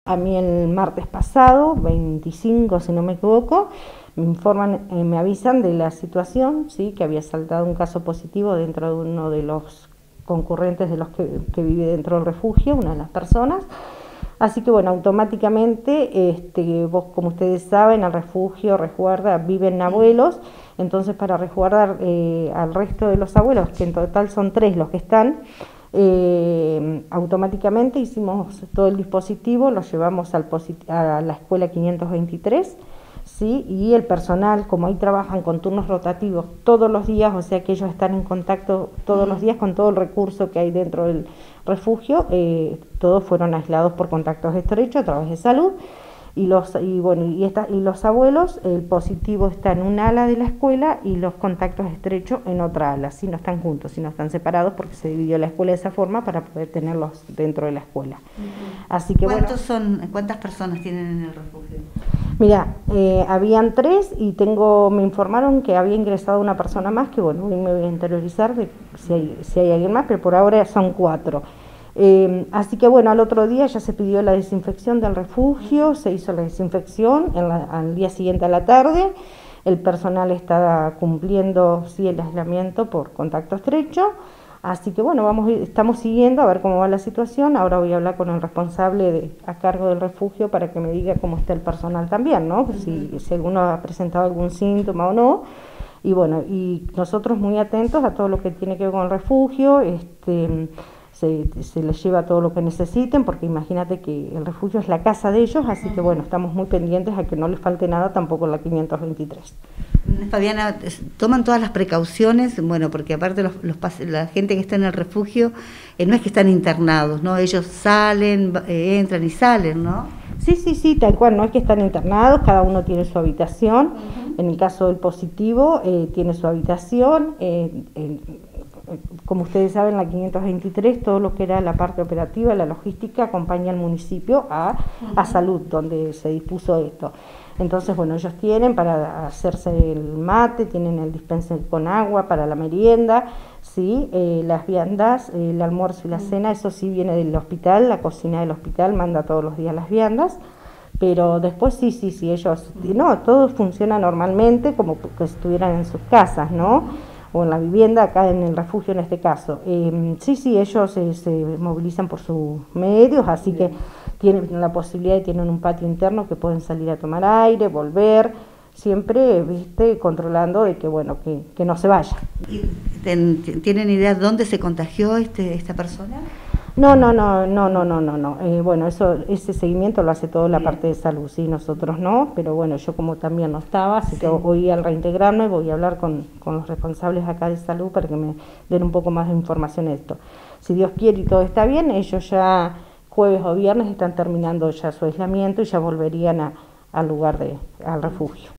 A mí el martes pasado, 25 si no me equivoco, me informan, me avisan de la situación, ¿sí? Que había saltado un caso positivo dentro de uno de los concurrentes de los que vive dentro del refugio, una de las personas. Así que bueno, automáticamente, vos como ustedes saben, al refugio resguarda, viven abuelos, entonces para resguardar al resto de los abuelos, que en total son 3 los que están, automáticamente hicimos todo el dispositivo, lo llevamos a la escuela 523, ¿sí? Y el personal, como ahí trabajan con turnos rotativos todos los días, o sea que ellos están en contacto todos los días con todo el recurso que hay dentro del refugio, todos fueron aislados por contactos estrechos a través de salud. Y los abuelos, el positivo está en un ala de la escuela y los contactos estrechos en otra ala, si no están juntos, si no están separados, porque se dividió la escuela de esa forma para poder tenerlos dentro de la escuela. Así que ¿Cuántas personas tienen en el refugio? Mira, habían 3 y me informaron que había ingresado una persona más, que bueno, hoy me voy a interiorizar de si hay alguien más, pero por ahora son 4. Así que bueno, al otro día ya se pidió la desinfección del refugio, se hizo la desinfección al día siguiente a la tarde, el personal está cumpliendo sí el aislamiento por contacto estrecho, así que bueno, estamos siguiendo a ver cómo va la situación. Ahora voy a hablar con el responsable a cargo del refugio para que me diga cómo está el personal también, ¿no? Si alguno ha presentado algún síntoma o no. Y bueno, y nosotros muy atentos a todo lo que tiene que ver con el refugio, se les lleva todo lo que necesiten, porque imagínate que el refugio es la casa de ellos, así que bueno, estamos muy pendientes a que no les falte nada tampoco en la 523. Fabiana, ¿toman todas las precauciones? Bueno, porque aparte la gente que está en el refugio, no es que están internados, ¿no? Ellos salen, entran y salen, ¿no? Sí, tal cual, no es que están internados, cada uno tiene su habitación. En el caso del positivo, tiene su habitación. Como ustedes saben, la 523, todo lo que era la parte operativa, la logística, acompaña al municipio a salud, donde se dispuso esto. Entonces, bueno, ellos tienen para hacerse el mate, tienen el dispenser con agua para la merienda, ¿sí? Las viandas, el almuerzo y la cena, eso sí viene del hospital, la cocina del hospital manda todos los días las viandas. Pero después sí, ellos, no, todo funciona normalmente como que estuvieran en sus casas, ¿no? O en la vivienda, acá en el refugio en este caso. Sí, ellos se movilizan por sus medios, así que tienen la posibilidad y tienen un patio interno que pueden salir a tomar aire, volver, siempre, controlando de que, bueno, que no se vaya. ¿Tienen idea de dónde se contagió esta persona? No. Bueno, ese seguimiento lo hace toda la parte de salud, sí, nosotros no, pero bueno, yo como también no estaba, así que hoy al reintegrarme voy a hablar con los responsables acá de salud para que me den un poco más de información de esto. Si Dios quiere y todo está bien, ellos ya jueves o viernes están terminando ya su aislamiento y ya volverían al refugio.